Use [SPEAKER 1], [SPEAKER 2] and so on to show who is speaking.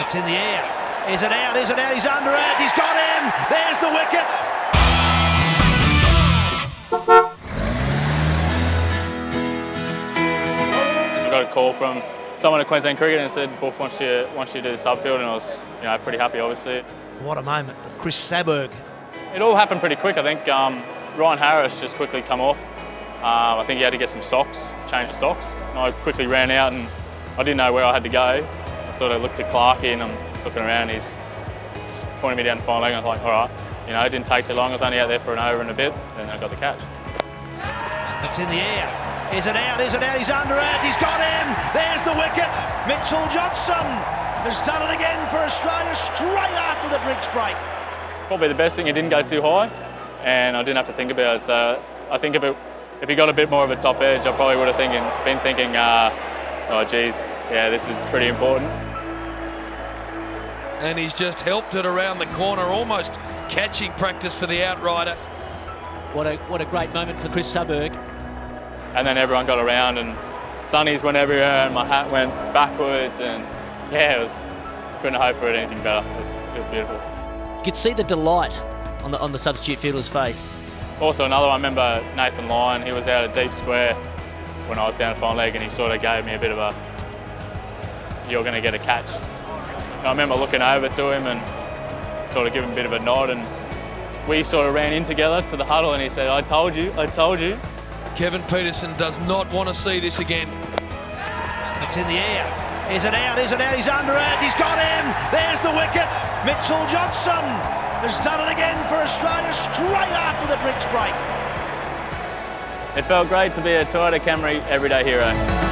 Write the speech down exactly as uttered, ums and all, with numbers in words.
[SPEAKER 1] It's in the air. Is it out? Is it out? He's under it. He's got him. There's the wicket.
[SPEAKER 2] I got a call from someone at Queensland Cricket and said, Buff wants you, wants you to do the subfield, and I was you know, pretty happy, obviously.
[SPEAKER 1] What a moment for Chris Sabberg.
[SPEAKER 2] It all happened pretty quick, I think. Um, Ryan Harris just quickly come off. Um, I think he had to get some socks, change the socks. And I quickly ran out and I didn't know where I had to go. I sort of looked at Clarkie and I'm looking around, he's, he's pointing me down the final leg, and I was like, all right. You know, it didn't take too long, I was only out there for an over and a bit, and I got the catch.
[SPEAKER 1] It's in the air. Is it out? Is it out? He's under it. He's got him. There's the wicket. Mitchell Johnson has done it again for Australia straight after the drinks break.
[SPEAKER 2] Probably the best thing, it didn't go too high, and I didn't have to think about it. So I think if it, if he got a bit more of a top edge, I probably would have thinking, been thinking, uh, oh geez, yeah, this is pretty important.
[SPEAKER 3] And he's just helped it around the corner, almost catching practice for the outrider.
[SPEAKER 4] What a what a great moment for Chris Sabberg.
[SPEAKER 2] And then everyone got around and sunnies went everywhere and my hat went backwards, and yeah, it was, couldn't hope for anything better. It was, it was beautiful.
[SPEAKER 4] You could see the delight on the on the substitute fielder's face.
[SPEAKER 2] Also another one, I remember Nathan Lyon, he was out of deep square when I was down at final leg, and he sort of gave me a bit of a, you're going to get a catch. And I remember looking over to him and sort of giving him a bit of a nod, and we sort of ran in together to the huddle and he said, I told you, I told you.
[SPEAKER 3] Kevin Peterson does not want to see this again.
[SPEAKER 1] It's in the air. Is it out? Is it out? He's under it. He's got him. There's the wicket. Mitchell Johnson has done it again for Australia straight after the drinks break.
[SPEAKER 2] It felt great to be a Toyota Camry everyday hero.